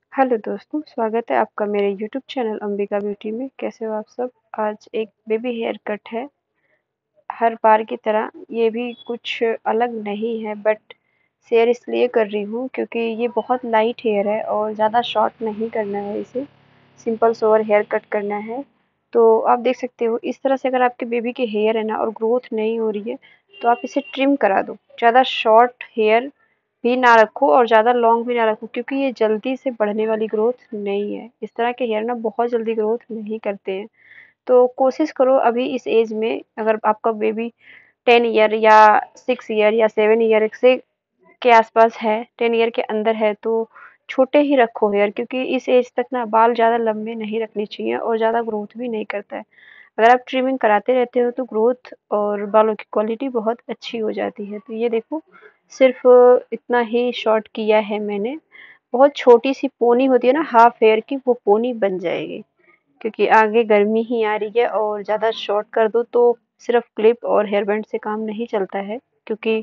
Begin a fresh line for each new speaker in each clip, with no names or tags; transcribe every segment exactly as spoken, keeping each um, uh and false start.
Hello दोस्तों, स्वागत है आपका मेरे यूट्यूब चैनल अंबिका ब्यूटी में। कैसे हो आप सब? आज एक बेबी हेयर कट है। हर बार की तरह ये भी कुछ अलग नहीं है, बट शेयर इसलिए कर रही हूँ क्योंकि ये बहुत लाइट हेयर है और ज़्यादा शॉर्ट नहीं करना है। इसे सिंपल सोवर हेयर कट करना है। तो आप देख सकते हो इस तरह से, अगर आपके बेबी के हेयर है ना और ग्रोथ नहीं हो रही है तो आप इसे ट्रिम करा दो। ज़्यादा शॉर्ट हेयर भी ना रखो और ज़्यादा लॉन्ग भी ना रखो, क्योंकि ये जल्दी से बढ़ने वाली ग्रोथ नहीं है। इस तरह के हेयर ना बहुत जल्दी ग्रोथ नहीं करते हैं। तो कोशिश करो अभी इस एज में, अगर आपका बेबी टेन ईयर या सिक्स ईयर या सेवन ईयर से के आसपास है, टेन ईयर के अंदर है, तो छोटे ही रखो हेयर, क्योंकि इस एज तक ना बाल ज़्यादा लंबे नहीं रखने चाहिए और ज़्यादा ग्रोथ भी नहीं करता है। अगर आप ट्रिमिंग कराते रहते हो तो ग्रोथ और बालों की क्वालिटी बहुत अच्छी हो जाती है। तो ये देखो, सिर्फ इतना ही शॉर्ट किया है मैंने। बहुत छोटी सी पोनी होती है ना हाफ हेयर की, वो पोनी बन जाएगी, क्योंकि आगे गर्मी ही आ रही है और ज़्यादा शॉर्ट कर दो तो सिर्फ क्लिप और हेयर बैंड से काम नहीं चलता है, क्योंकि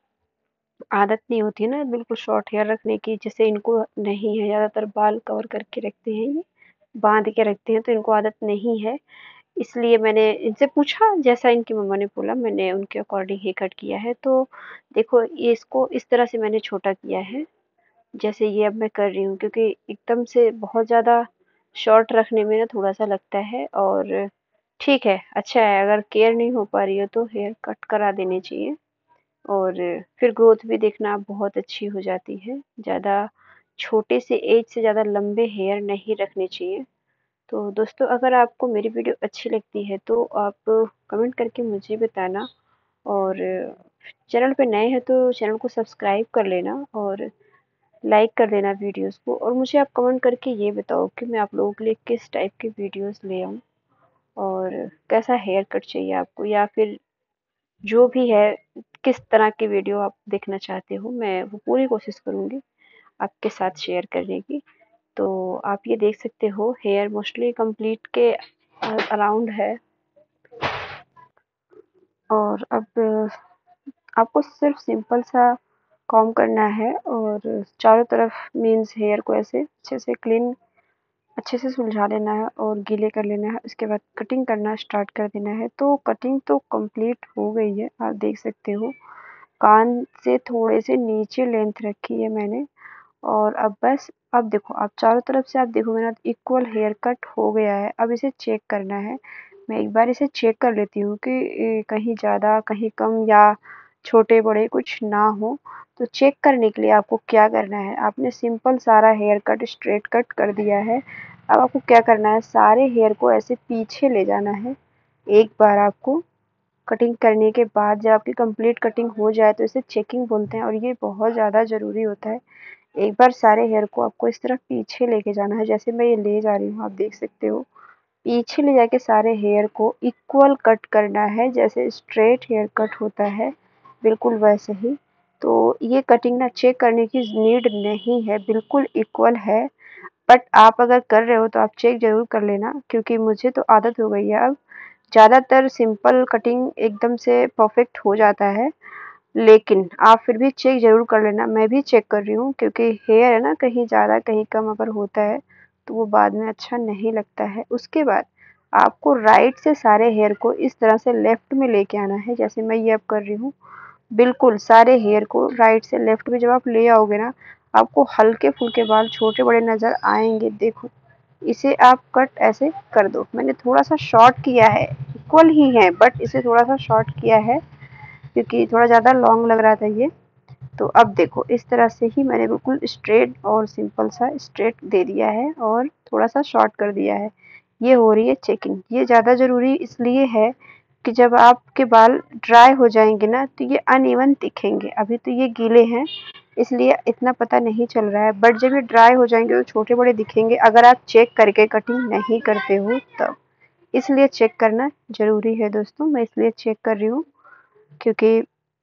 आदत नहीं होती है ना बिल्कुल शॉर्ट हेयर रखने की। जैसे इनको नहीं है, ज़्यादातर बाल कवर करके रखते हैं, ये बांध के रखते हैं, तो इनको आदत नहीं है। इसलिए मैंने इनसे पूछा, जैसा इनकी मम्मा ने बोला मैंने उनके अकॉर्डिंग ही कट किया है। तो देखो, ये इसको इस तरह से मैंने छोटा किया है जैसे ये अब मैं कर रही हूँ, क्योंकि एकदम से बहुत ज़्यादा शॉर्ट रखने में ना थोड़ा-सा लगता है। और ठीक है, अच्छा है, अगर केयर नहीं हो पा रही हो तो हेयर कट करा देने चाहिए। और फिर ग्रोथ भी देखना बहुत अच्छी हो जाती है। ज़्यादा छोटे से एज से ज़्यादा लंबे हेयर नहीं रखने चाहिए। तो दोस्तों, अगर आपको मेरी वीडियो अच्छी लगती है तो आप कमेंट करके मुझे बताना, और चैनल पे नए हैं तो चैनल को सब्सक्राइब कर लेना और लाइक कर देना वीडियोस को। और मुझे आप कमेंट करके ये बताओ कि मैं आप लोगों के लिए किस टाइप के वीडियोस ले आऊँ, और कैसा हेयर कट चाहिए आपको, या फिर जो भी है, किस तरह की वीडियो आप देखना चाहते हो, मैं वो पूरी कोशिश करूँगी आपके साथ शेयर करने की। तो आप ये देख सकते हो, हेयर मोस्टली कंप्लीट के अराउंड है। और अब आपको सिर्फ सिंपल सा कॉम्ब करना है और चारों तरफ मीन्स हेयर को ऐसे अच्छे से क्लीन, अच्छे से सुलझा लेना है और गीले कर लेना है। उसके बाद कटिंग करना स्टार्ट कर देना है। तो कटिंग तो कंप्लीट हो गई है, आप देख सकते हो। कान से थोड़े से नीचे लेंथ रखी है मैंने। और अब बस, अब देखो, आप चारों तरफ से आप देखोगे ना, इक्वल हेयर कट हो गया है। अब इसे चेक करना है। मैं एक बार इसे चेक कर लेती हूँ कि ए, कहीं ज़्यादा कहीं कम या छोटे बड़े कुछ ना हो। तो चेक करने के लिए आपको क्या करना है, आपने सिंपल सारा हेयर कट स्ट्रेट कट कर दिया है। अब आपको क्या करना है, सारे हेयर को ऐसे पीछे ले जाना है। एक बार आपको कटिंग करने के बाद जब आपकी कंप्लीट कटिंग हो जाए तो इसे चेकिंग बोलते हैं, और ये बहुत ज़्यादा ज़रूरी होता है। एक बार सारे हेयर को आपको इस तरह पीछे लेके जाना है, जैसे मैं ये ले जा रही हूँ, आप देख सकते हो। पीछे ले जाके सारे हेयर को इक्वल कट करना है, जैसे स्ट्रेट हेयर कट होता है, बिल्कुल वैसे ही। तो ये कटिंग ना चेक करने की नीड नहीं है, बिल्कुल इक्वल है। बट आप अगर कर रहे हो तो आप चेक ज़रूर कर लेना, क्योंकि मुझे तो आदत हो गई है अब। ज़्यादातर सिंपल कटिंग एकदम से परफेक्ट हो जाता है, लेकिन आप फिर भी चेक ज़रूर कर लेना। मैं भी चेक कर रही हूँ, क्योंकि हेयर है ना, कहीं ज़्यादा कहीं कम अगर होता है तो वो बाद में अच्छा नहीं लगता है। उसके बाद आपको राइट से सारे हेयर को इस तरह से लेफ्ट में लेके आना है, जैसे मैं ये अब कर रही हूँ। बिल्कुल सारे हेयर को राइट से लेफ्ट में जब आप ले आओगे ना, आपको हल्के फुल्के बाल छोटे बड़े नज़र आएंगे। देखो, इसे आप कट ऐसे कर दो। मैंने थोड़ा सा शॉर्ट किया है, इक्वल ही है बट इसे थोड़ा सा शॉर्ट किया है, क्योंकि थोड़ा ज़्यादा लॉन्ग लग रहा था ये। तो अब देखो, इस तरह से ही मैंने बिल्कुल स्ट्रेट और सिंपल सा स्ट्रेट दे दिया है और थोड़ा सा शॉर्ट कर दिया है। ये हो रही है चेकिंग। ये ज़्यादा ज़रूरी इसलिए है कि जब आपके बाल ड्राई हो जाएंगे ना तो ये अनइवन दिखेंगे। अभी तो ये गीले हैं इसलिए इतना पता नहीं चल रहा है, बट जब ये ड्राई हो जाएंगे तो छोटे बड़े दिखेंगे, अगर आप चेक करके कटिंग नहीं करते हो तब। इसलिए चेक करना ज़रूरी है दोस्तों। मैं इसलिए चेक कर रही हूँ, क्योंकि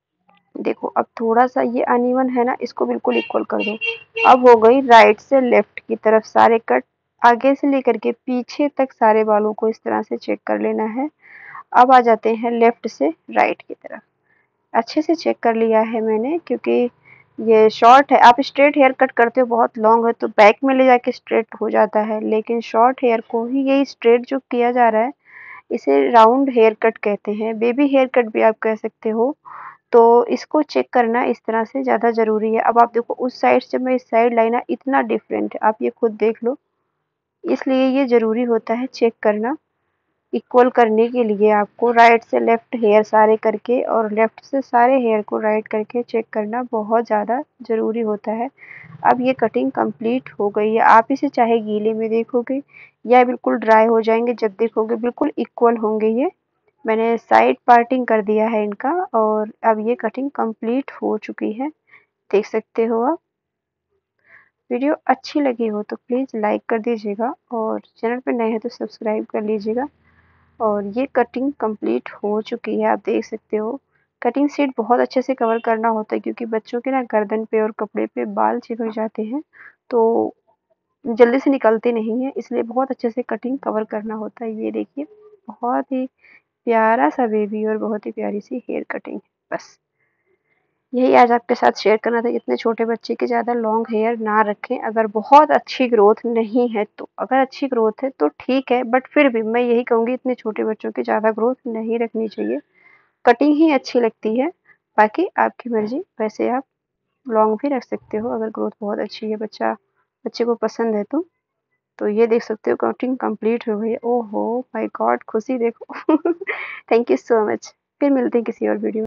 देखो, अब थोड़ा सा ये अनइवन है ना, इसको बिल्कुल इक्वल कर दो। अब हो गई राइट से लेफ्ट की तरफ सारे कट, आगे से लेकर के पीछे तक सारे बालों को इस तरह से चेक कर लेना है। अब आ जाते हैं लेफ्ट से राइट की तरफ। अच्छे से चेक कर लिया है मैंने, क्योंकि ये शॉर्ट है, आप स्ट्रेट हेयर कट करते हो, बहुत लॉन्ग है तो बैक में ले जाके स्ट्रेट हो जाता है, लेकिन शॉर्ट हेयर को ही यही स्ट्रेट जो किया जा रहा है इसे राउंड हेयर कट कहते हैं, बेबी हेयर कट भी आप कह सकते हो। तो इसको चेक करना इस तरह से ज़्यादा ज़रूरी है। अब आप देखो उस साइड से मैं इस साइड लाइन है, इतना डिफरेंट है, आप ये खुद देख लो। इसलिए ये ज़रूरी होता है चेक करना। इक्वल करने के लिए आपको राइट से लेफ्ट हेयर सारे करके और लेफ्ट से सारे हेयर को राइट करके चेक करना बहुत ज़्यादा ज़रूरी होता है। अब ये कटिंग कंप्लीट हो गई है। आप इसे चाहे गीले में देखोगे या बिल्कुल ड्राई हो जाएंगे, जब देखोगे बिल्कुल इक्वल होंगे ये। मैंने साइड पार्टिंग कर दिया है इनका और अब ये कटिंग कंप्लीट हो चुकी है, देख सकते हो आप। वीडियो अच्छी लगी हो तो प्लीज़ लाइक कर दीजिएगा और चैनल पर नए हैं तो सब्सक्राइब कर लीजिएगा। और ये कटिंग कंप्लीट हो चुकी है, आप देख सकते हो। कटिंग शीट बहुत अच्छे से कवर करना होता है क्योंकि बच्चों के ना गर्दन पे और कपड़े पे बाल चिपक जाते हैं, तो जल्दी से निकलते नहीं हैं, इसलिए बहुत अच्छे से कटिंग कवर करना होता है। ये देखिए बहुत ही प्यारा सा बेबी और बहुत ही प्यारी सी हेयर कटिंग है। बस यही आज आपके साथ शेयर करना था। इतने छोटे बच्चे के ज़्यादा लॉन्ग हेयर ना रखें, अगर बहुत अच्छी ग्रोथ नहीं है तो। अगर अच्छी ग्रोथ है तो ठीक है, बट फिर भी मैं यही कहूँगी इतने छोटे बच्चों की ज़्यादा ग्रोथ नहीं रखनी चाहिए। कटिंग ही अच्छी लगती है, बाकी आपकी मर्जी। वैसे आप लॉन्ग भी रख सकते हो अगर ग्रोथ बहुत अच्छी है, बच्चा बच्चे को पसंद है तो। तो ये देख सकते हो कटिंग कंप्लीट हो गई है। ओहो माय गॉड, खुशी देखो। Thank you so much. फिर मिलते हैं किसी और वीडियो में।